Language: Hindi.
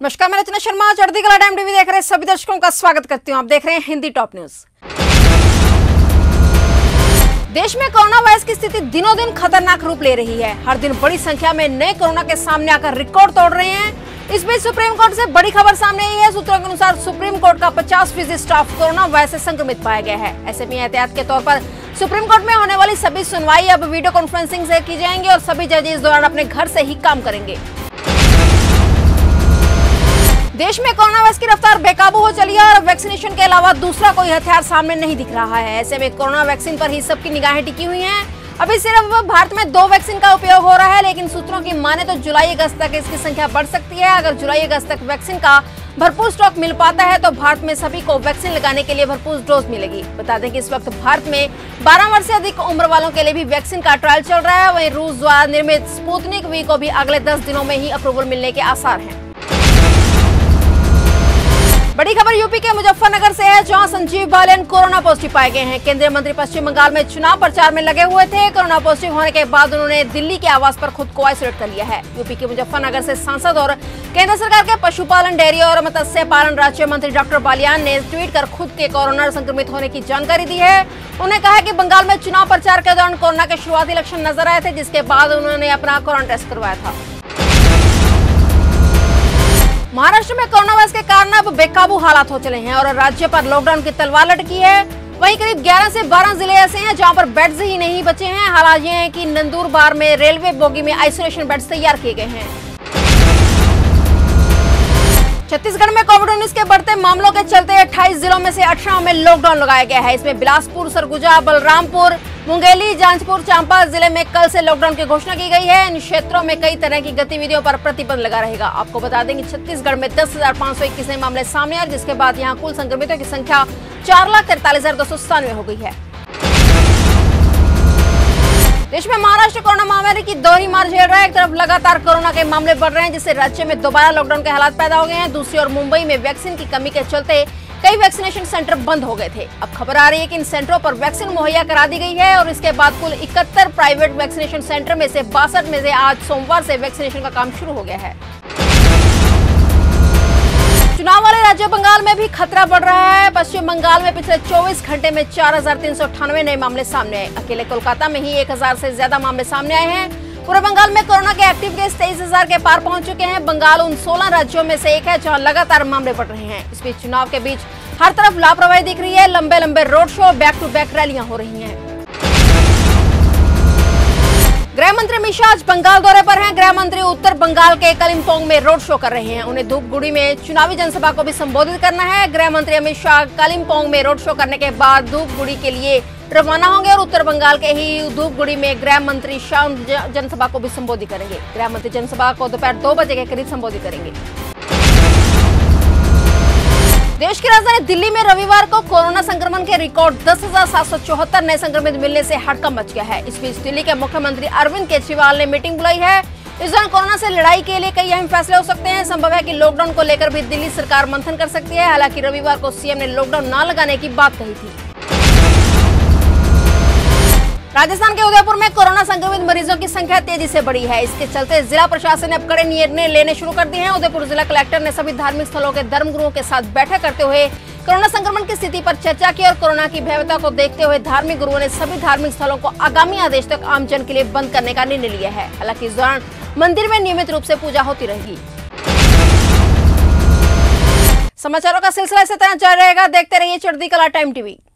नमस्कार, मैं रचना शर्मा चढ़ती कला टाइम टीवी देख रहे सभी दर्शकों का स्वागत करती हूं। आप देख रहे हैं हिंदी टॉप न्यूज। देश में कोरोना वायरस की स्थिति दिनों दिन खतरनाक रूप ले रही है। हर दिन बड़ी संख्या में नए कोरोना के सामने आकर रिकॉर्ड तोड़ रहे हैं। इस बीच सुप्रीम कोर्ट से बड़ी खबर सामने आई है। सूत्रों के अनुसार सुप्रीम कोर्ट का 50% स्टाफ कोरोना वायरस से संक्रमित पाया गया है। ऐसे में एहतियात के तौर पर सुप्रीम कोर्ट में होने वाली सभी सुनवाई अब वीडियो कॉन्फ्रेंसिंग से की जाएंगी और सभी जज इस दौरान अपने घर से ही काम करेंगे। देश में कोरोना वायरस की रफ्तार बेकाबू हो चली है और वैक्सीनेशन के अलावा दूसरा कोई हथियार सामने नहीं दिख रहा है। ऐसे में कोरोना वैक्सीन पर ही सबकी निगाहें टिकी हुई हैं। अभी सिर्फ भारत में 2 वैक्सीन का उपयोग हो रहा है, लेकिन सूत्रों की माने तो जुलाई-अगस्त तक इसकी संख्या बढ़ सकती है। अगर जुलाई-अगस्त तक वैक्सीन का भरपूर स्टॉक मिल पाता है तो भारत में सभी को वैक्सीन लगाने के लिए भरपूर डोज मिलेगी। बता दें कि इस वक्त भारत में 12 वर्ष से अधिक उम्र वालों के लिए भी वैक्सीन का ट्रायल चल रहा है। वहीं रूस द्वारा निर्मित स्पुतनिक वी को भी अगले 10 दिनों में ही अप्रूवल मिलने के आसार हैं। बड़ी खबर यूपी के मुजफ्फरनगर से है, जहां संजीव बालियान कोरोना पॉजिटिव पाए गए हैं। केंद्रीय मंत्री पश्चिम बंगाल में चुनाव प्रचार में लगे हुए थे। कोरोना पॉजिटिव होने के बाद उन्होंने दिल्ली के आवास पर खुद को आइसोलेट कर लिया है। यूपी के मुजफ्फरनगर से सांसद और केंद्र सरकार के पशुपालन, डेयरी और मत्स्य पालन राज्य मंत्री डॉक्टर बालियान ने ट्वीट कर खुद के कोरोना संक्रमित होने की जानकारी दी है। उन्होंने कहा कि बंगाल में चुनाव प्रचार के दौरान कोरोना के शुरुआती लक्षण नजर आए थे, जिसके बाद उन्होंने अपना कोरोना टेस्ट करवाया था। महाराष्ट्र में कोरोना वायरस के कारण अब बेकाबू हालात हो चले हैं और राज्य पर लॉकडाउन की तलवार लटकी है। वहीं करीब 11 से 12 जिले ऐसे हैं जहां पर बेड्स ही नहीं बचे हैं। हालात ये है कि नंदुरबार में रेलवे बोगी में आइसोलेशन बेड्स तैयार किए गए हैं। छत्तीसगढ़ में कोविड-19 के बढ़ते मामलों के चलते 28 जिलों में से 18 में लॉकडाउन लगाया गया है। इसमें बिलासपुर, सरगुजा, बलरामपुर, मुंगेली, जांजपुर, चांपा जिले में कल से लॉकडाउन की घोषणा की गई है। इन क्षेत्रों में कई तरह की गतिविधियों पर प्रतिबंध लगा रहेगा। आपको बता दें कि छत्तीसगढ़ में 10,521 नए मामले सामने आए, जिसके बाद यहां कुल संक्रमितों की संख्या 4,43,297 हो गई है। देश में महाराष्ट्र कोरोना महामारी की दोहरी मार झेल रहा है। एक तरफ लगातार कोरोना के मामले बढ़ रहे हैं, जिससे राज्य में दोबारा लॉकडाउन के हालात पैदा हो गए हैं। दूसरी ओर मुंबई में वैक्सीन की कमी के चलते कई वैक्सीनेशन सेंटर बंद हो गए थे। अब खबर आ रही है कि इन सेंटरों पर वैक्सीन मुहैया करा दी गई है और इसके बाद कुल 71 प्राइवेट वैक्सीनेशन सेंटर में से 62 में से आज सोमवार से वैक्सीनेशन का काम शुरू हो गया है। चुनाव वाले राज्य बंगाल में भी खतरा बढ़ रहा है। पश्चिम बंगाल में पिछले 24 घंटे में 4,398 नए मामले सामने आए। अकेले कोलकाता में ही 1,000 से ज्यादा मामले सामने आए हैं। पूरे बंगाल में कोरोना के एक्टिव केस 23,000 के पार पहुंच चुके हैं। बंगाल उन 16 राज्यों में से एक है जहां लगातार मामले बढ़ रहे हैं। इस बीच चुनाव के बीच हर तरफ लापरवाही दिख रही है। लंबे लंबे road show, back to back रैलियां हो रही हैं। गृह मंत्री अमित शाह आज बंगाल दौरे पर हैं। गृह मंत्री उत्तर बंगाल के कलिम्पोंग में रोड शो कर रहे हैं। उन्हें धूपगुड़ी में चुनावी जनसभा को भी संबोधित करना है। गृह मंत्री अमित शाह कलिम्पोंग में रोड शो करने के बाद धूपगुड़ी के लिए रवाना होंगे और उत्तर बंगाल के ही धूपगुड़ी में गृह मंत्री शाम जनसभा को भी संबोधित करेंगे। गृह मंत्री जनसभा को दोपहर 2 बजे के करीब संबोधित करेंगे। देश की राजधानी दिल्ली में रविवार को कोरोना संक्रमण के रिकॉर्ड 10,774 नए संक्रमित मिलने से हड़कंप मच गया है। इस बीच दिल्ली के मुख्यमंत्री अरविंद केजरीवाल ने मीटिंग बुलाई है। इस दौरान कोरोना से लड़ाई के लिए कई अहम फैसले हो सकते हैं। संभव है कि लॉकडाउन को लेकर भी दिल्ली सरकार मंथन कर सकती है। हालांकि रविवार को सीएम ने लॉकडाउन न लगाने की बात कही थी। राजस्थान के उदयपुर में कोरोना संक्रमित मरीजों की संख्या तेजी से बढ़ी है। इसके चलते जिला प्रशासन ने अब कड़े निर्णय लेने शुरू कर दिए हैं। उदयपुर जिला कलेक्टर ने सभी धार्मिक स्थलों के धर्मगुरुओं के साथ बैठक करते हुए कोरोना संक्रमण की स्थिति पर चर्चा की और कोरोना की भयावहता को देखते हुए धार्मिक गुरुओं ने सभी धार्मिक स्थलों को आगामी आदेश तक आमजन के लिए बंद करने का निर्णय लिया है। हालांकि इस दौरान मंदिर में नियमित रूप से पूजा होती रहेगी। समाचारों का सिलसिला इसी तरह जारी रहेगा। देखते रहिए चढ़ती कला टाइम टीवी।